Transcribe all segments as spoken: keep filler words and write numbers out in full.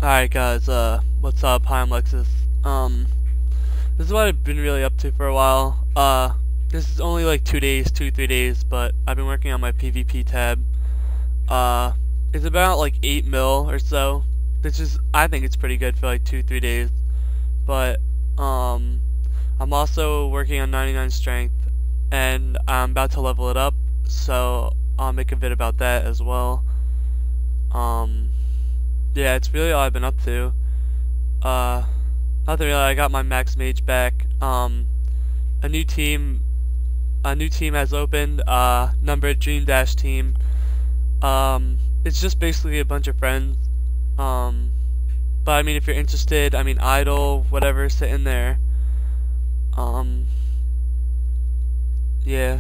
Alright guys, uh, what's up? Hi, I'm Lexus. Um, this is what I've been really up to for a while. Uh, this is only like two days, two, three days, but I've been working on my PvP tab. Uh, it's about like eight mil or so, which is, I think it's pretty good for like two, three days. But, um, I'm also working on ninety-nine strength, and I'm about to level it up, so I'll make a vid about that as well. Um, yeah, it's really all I've been up to. Uh, nothing really. I got my max mage back. Um, a new team, a new team has opened. Uh, numbered Dream Dash team. Um, it's just basically a bunch of friends. Um, but I mean, if you're interested, I mean, Idol, whatever, sit in there. Um, yeah.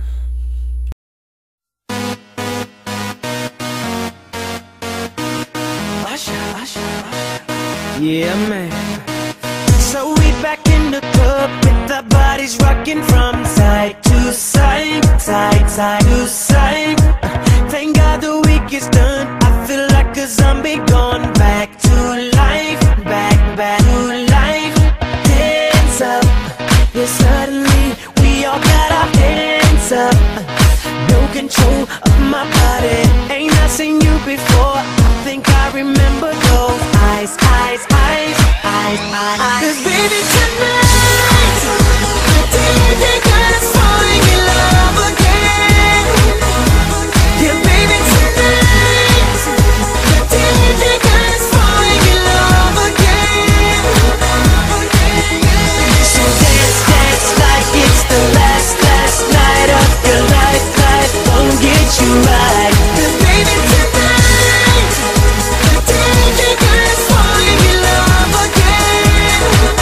Yeah, man. So we back in the club with the bodies rocking from side to side, side, side to side. Uh, thank God the week is done. I feel like a zombie gone back to life, back, back to life. Hands up, yeah, suddenly we all got our hands up. Uh, no control of my body. Ain't I seen you before? I think I remember those eyes, eyes, eyes, eyes, eyes. Cause baby tonight, the day they got us falling in love again. Yeah, baby tonight, the day they got us falling in love again. So dance, dance like it's the last, last night of your life. Life won't get you right. Cause baby tonight, the day they got us falling in love again.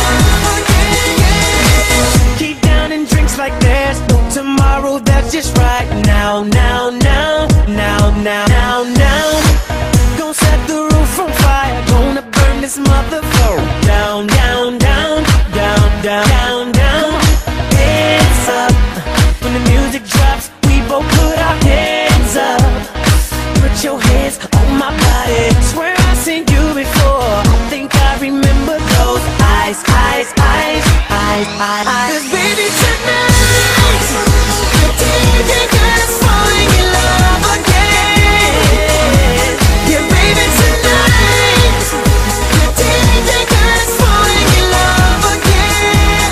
Keep down and drinks like there's no tomorrow. That's just right now, now, now, now, now, now, now. Gonna set the roof on fire. Gonna burn this motherfucker down, down, down, down, down, down, down. Hands up. When the music drops, we both put our hands up. Put your hands on my body. Swear I've seen you before. I think I remember those eyes, eyes, eyes, eyes, eyes, eyes. Cause baby tonight, the day they got us falling in love again. Yeah, baby tonight, the day they got us falling in love again.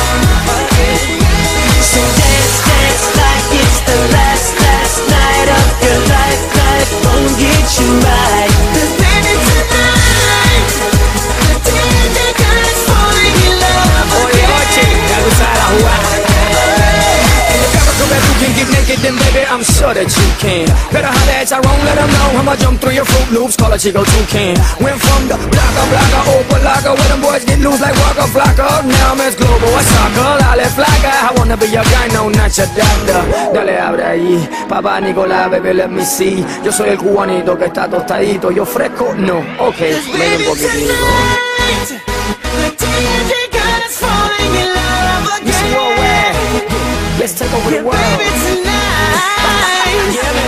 So dance, dance like it's the last, last night of your life. Life won't get you right. Cause baby tonight, the day they got us falling in love again. Oye, oye, ya tú sabes la jugada. En el carro que tú can get naked, then baby I'm sure that you can. Better holler at Tyrone, let him know I'ma jump through your Fruit Loops, call a Chico Toucan. Went from the blocker, blocker, over locker, where them boys get loose like Waka Flocka. Now I'm as global as soccer, lale flaca. I wanna be your guy, no, not your doctor. Dale, abre ahí, papá Nicolás, baby, let me see. Yo soy el cubanito que está tostadito. Yo fresco, no, ok, maybe un poquitito. Let's take over the world. Baby tonight, yeah,